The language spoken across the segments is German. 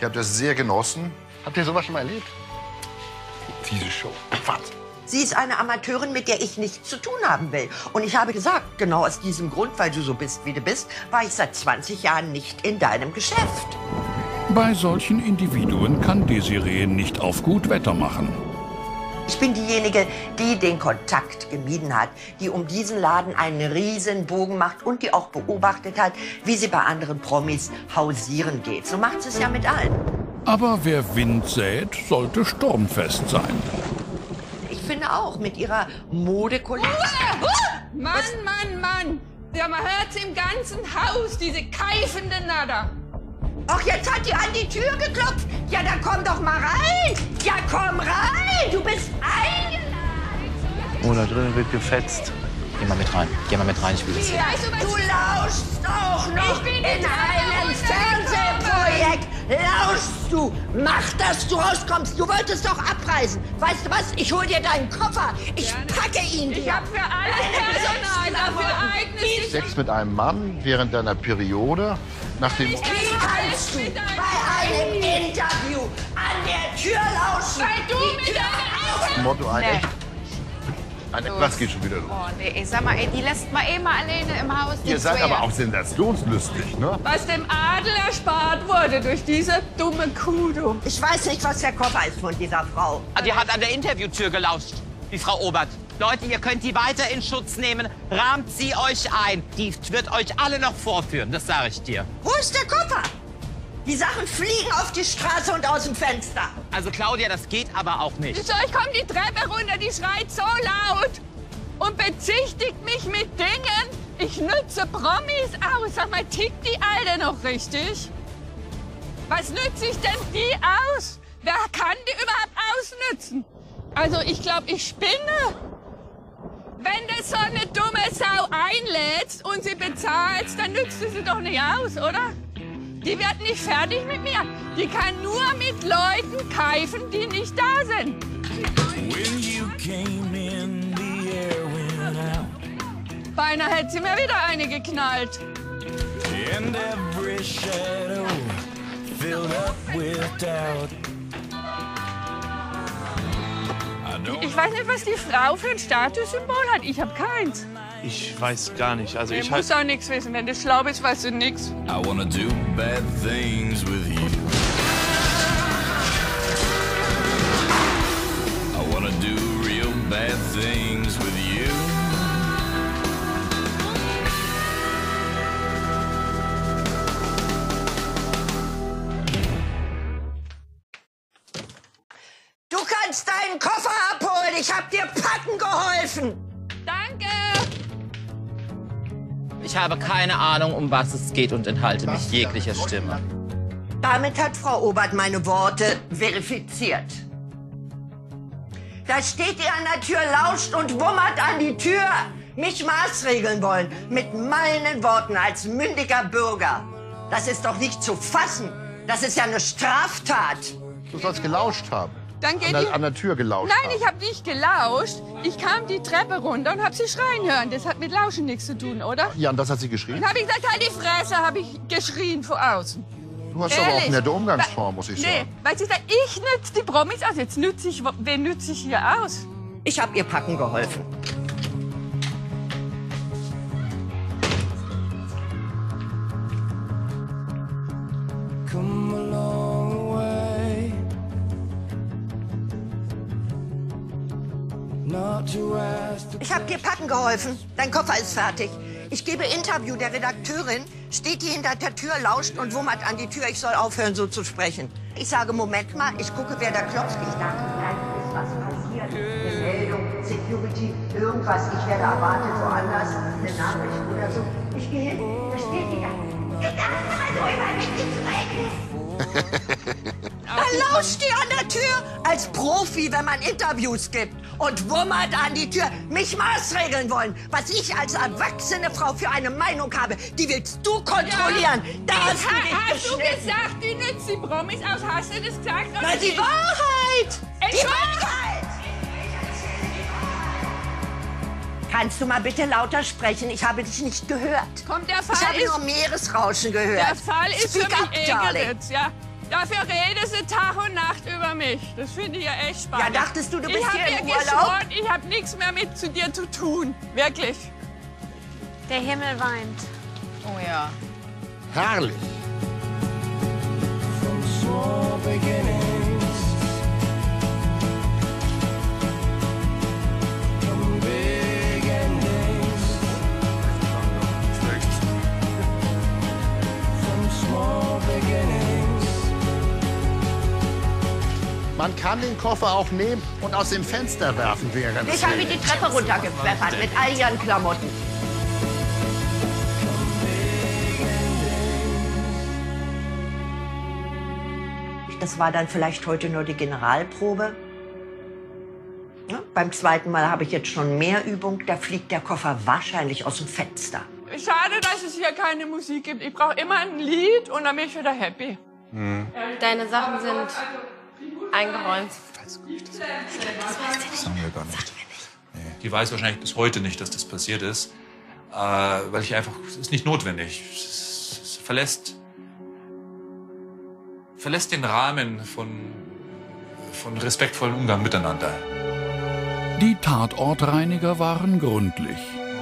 habe das sehr genossen. Habt ihr sowas schon mal erlebt? Diese Show. Was? Sie ist eine Amateurin, mit der ich nichts zu tun haben will. Und ich habe gesagt, genau aus diesem Grund, weil du so bist, wie du bist, war ich seit 20 Jahren nicht in deinem Geschäft. Bei solchen Individuen kann Desiree nicht auf gut Wetter machen. Ich bin diejenige, die den Kontakt gemieden hat, die um diesen Laden einen riesen Bogen macht und die auch beobachtet hat, wie sie bei anderen Promis hausieren geht. So macht sie es ja mit allen. Aber wer Wind sät, sollte sturmfest sein. Ich finde auch, mit ihrer Modekollektion... Mann, Mann, Mann! Ja, man hört's im ganzen Haus, diese keifende Nada. Ach, jetzt hat die an die Tür geklopft. Ja, dann komm doch mal rein. Ja, komm rein. Du bist eingeladen. Oh, da drinnen wird gefetzt. Geh mal mit rein. Geh mal mit rein, ich will das sehen. Ja, du lauschst auch noch Ich bin in die einem Treppe Fernsehprojekt. Lauschst du. Mach, dass du rauskommst. Du wolltest doch abreisen. Weißt du was? Ich hol dir deinen Koffer. Ich packe ihn dir. Ich hab für alles Personal, dafür eignet sich... Sex mit einem Mann während deiner Periode nach dem... Wie kannst du bei einem Interview an der Tür lauschen? Weil du Die mit Tür deiner Motto ein echt... Was geht schon wieder los? Oh nee, ich sag mal, ey, die lässt mal eh mal alleine im Haus. die Ihr seid zwei. aber auch sensationslustig, ne? Was dem Adel erspart wurde durch diese dumme Kudo. Ich weiß nicht, was der Koffer ist von dieser Frau. Die hat an der Interviewtür gelauscht, die Frau Obert. Leute, ihr könnt die weiter in Schutz nehmen. Rahmt sie euch ein. Die wird euch alle noch vorführen, das sage ich dir. Wo ist der Koffer? Die Sachen fliegen auf die Straße und aus dem Fenster. Also Claudia, das geht aber auch nicht. Ich komme die Treppe runter, die schreit so laut und bezichtigt mich mit Dingen. Ich nütze Promis aus. Sag mal, tickt die Alte noch richtig? Was nütze ich denn die aus? Wer kann die überhaupt ausnützen? Also ich glaube, ich spinne. Wenn du so eine dumme Sau einlädst und sie bezahlst, dann nützt du sie doch nicht aus, oder? Die wird nicht fertig mit mir. Die kann nur mit Leuten keifen, die nicht da sind. Beinahe hätte sie mir wieder eine geknallt. Ich weiß nicht, was die Frau für ein Statussymbol hat. Ich habe keins. Ich weiß gar nicht. Also Ich muss auch nichts wissen. Wenn du schlau bist, weißt du nichts. I wanna do bad things with you. I wanna do real bad things with you. Du kannst deinen Koffer abholen. Ich hab dir packen geholfen. Danke. Ich habe keine Ahnung, um was es geht und enthalte mich jeglicher Stimme. Damit hat Frau Obert meine Worte verifiziert. Da steht ihr an der Tür, lauscht und wummert an die Tür. Mich maßregeln wollen. Mit meinen Worten als mündiger Bürger. Das ist doch nicht zu fassen. Das ist ja eine Straftat. Du sollst gelauscht haben. Dann geht die... An der Tür gelauscht Nein, haben. ich habe nicht gelauscht. Ich kam die Treppe runter und habe sie schreien hören. Das hat mit Lauschen nichts zu tun, oder? Ja, und das hat sie geschrien? Dann habe ich gesagt, halt die Fresse, habe ich geschrien von außen. Du hast aber auch Ehrlich? nette Umgangsform, muss ich Nee, sagen. weil sie sagt, ich nütze die Promis aus. Jetzt nütze ich, wen nütze ich hier aus? Ich hab ihr packen geholfen. Come a long way. Not to ask the Ich hab dir packen geholfen. Dein Koffer ist fertig. Ich gebe Interview der Redakteurin, steht die hinter der Tür, lauscht und wummert an die Tür. Ich soll aufhören, so zu sprechen. Ich sage, Moment mal, ich gucke, wer da klopft. Ich dachte, vielleicht ist was passiert. Eine Meldung, Security, irgendwas. Ich werde erwartet woanders, eine Nachricht oder so. Ich gehe hin, da steht die da. Ich dachte, also über mich zu reden. Dann lauscht die an der Tür als Profi, wenn man Interviews gibt und wummert an die Tür, mich maßregeln wollen. Was ich als erwachsene Frau für eine Meinung habe, die willst du kontrollieren. Da hast du dich Hast du geschnitten. gesagt, die nützt die Promis aus? Hast du das gesagt? oder Na, die nicht? Wahrheit! Die Entschuldigung. Wahrheit! Kannst du mal bitte lauter sprechen? Ich habe dich nicht gehört. Komm, der Fall Ich habe ist... nur Meeresrauschen gehört. Der Fall ist für Speak up, mich darling. geritzt, ja. Dafür reden sie Tag und Nacht über mich. Das finde ich ja echt spannend. Ja, dachtest du bist ich hier im mir Urlaub? geschworen, ich habe nichts mehr mit zu dir zu tun. Wirklich. Der Himmel weint. Oh ja. Herrlich. Man kann den Koffer auch nehmen und aus dem Fenster werfen während Ich habe die Treppe runtergepfeffert mit all ihren Klamotten. Das war dann vielleicht heute nur die Generalprobe. Ja, beim zweiten Mal habe ich jetzt schon mehr Übung. Da fliegt der Koffer wahrscheinlich aus dem Fenster. Schade, dass es hier keine Musik gibt. Ich brauche immer ein Lied und dann bin ich wieder happy. Deine Sachen sind eingeräumt. Das sagen wir gar nicht. Nee. Die weiß wahrscheinlich bis heute nicht, dass das passiert ist, weil ich einfach, es ist nicht notwendig. Es verlässt den Rahmen von respektvollem Umgang miteinander. Die Tatortreiniger waren gründlich.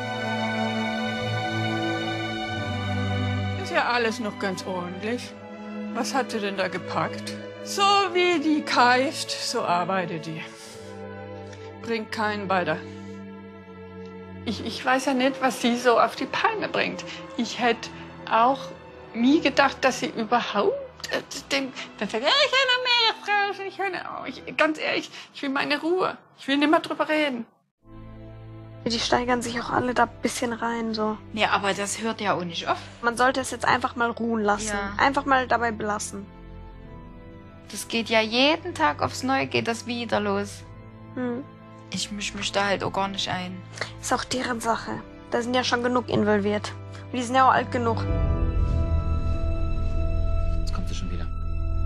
Ist ja alles noch ganz ordentlich. Was hat sie denn da gepackt? So wie die keift, so arbeitet die. Bringt keinen weiter. Ich weiß ja nicht, was sie so auf die Palme bringt. Ich hätte auch nie gedacht, dass sie überhaupt dann sagt, ja, ich will noch mehr, ganz ehrlich, ich will meine Ruhe. Ich will nicht mehr drüber reden. Die steigern sich auch alle da ein bisschen rein, so. Ja, aber das hört ja auch nicht auf. Man sollte es jetzt einfach mal ruhen lassen. Ja. Einfach mal dabei belassen. Das geht ja jeden Tag aufs Neue, geht das wieder los. Hm. Ich misch mich da halt auch gar nicht ein. Ist auch deren Sache. Da sind ja schon genug involviert. Und die sind ja auch alt genug. Jetzt kommt sie schon wieder.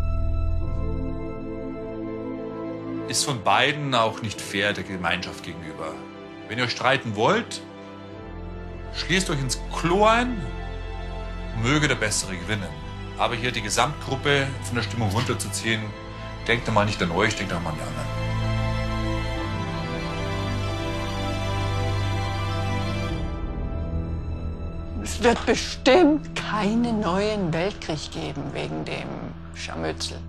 Ist von beiden auch nicht fair der Gemeinschaft gegenüber. Wenn ihr streiten wollt, schließt euch ins Klo ein und möge der Bessere gewinnen. Aber hier die Gesamtgruppe von der Stimmung runterzuziehen, denkt mal nicht an euch, denkt auch mal an die anderen. Es wird bestimmt keinen neuen Weltkrieg geben wegen dem Scharmützel.